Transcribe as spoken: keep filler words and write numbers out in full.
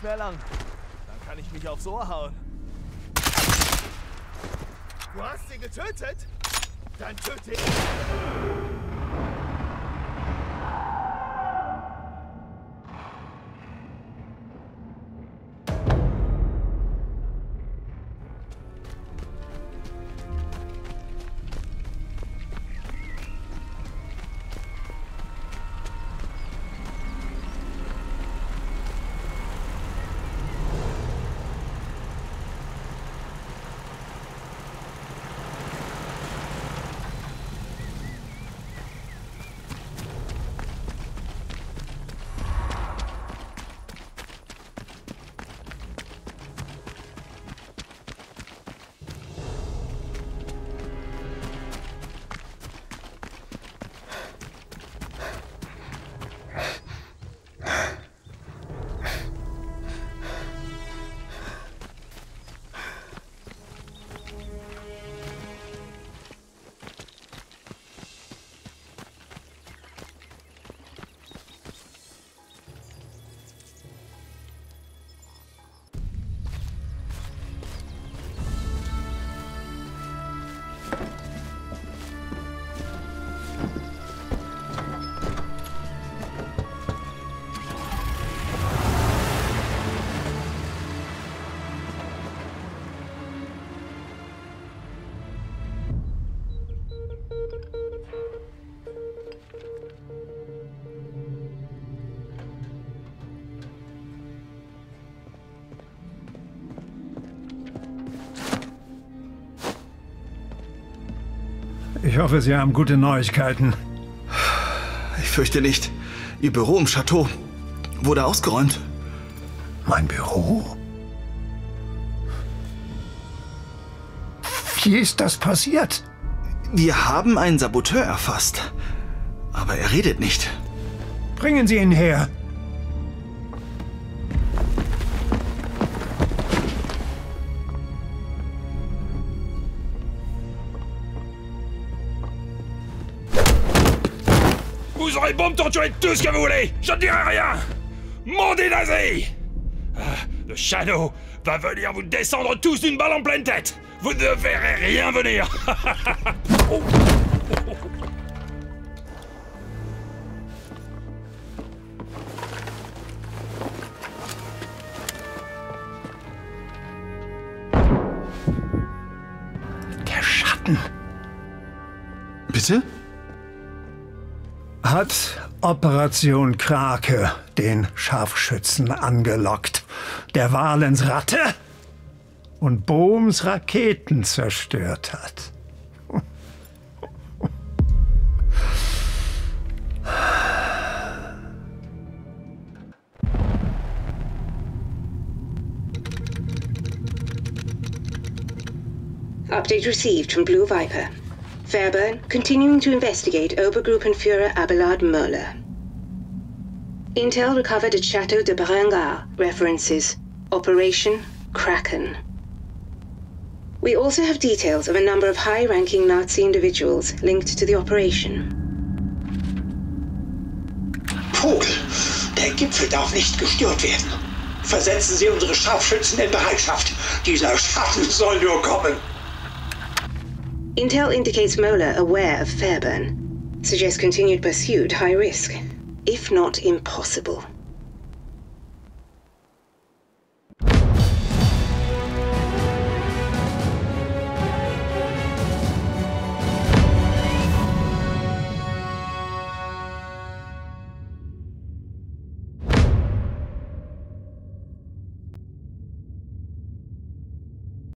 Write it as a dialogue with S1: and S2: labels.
S1: mehr lang. Dann kann ich mich aufs Ohr hauen. Du hast sie getötet? Dann töte ich.
S2: Ich hoffe, Sie haben gute Neuigkeiten.
S3: Ich fürchte nicht. Ihr Büro im Chateau wurde ausgeräumt.
S2: Mein Büro? Wie ist das passiert?
S3: Wir haben einen Saboteur erfasst. Aber er redet nicht.
S2: Bringen Sie ihn her.
S4: Vous aurez beau me torturer tout ce que vous voulez, je ne dirai rien. Mandez nazi. Ah, le Shadow va venir vous descendre tous d'une balle en pleine tête. Vous ne verrez rien venir. Oh.
S2: Der Schatten.
S3: Bitte?
S2: Hat Operation Krake den Scharfschützen angelockt, der Valens Ratte und Bohms Raketen zerstört hat.
S5: Update received from Blue Viper. Fairburn continuing to investigate Obergruppenführer Abelard Muller. Intel recovered at Chateau de Berengar references Operation Kraken. We also have details of a number of high-ranking Nazi individuals linked to the operation.
S6: Vogel, der Gipfel darf nicht gestört werden. Versetzen Sie unsere Scharfschützen in Bereitschaft. Dieser Schatten soll nur kommen.
S5: Intel indicates Muller aware of Fairburn. Suggests continued pursuit high risk, if not impossible.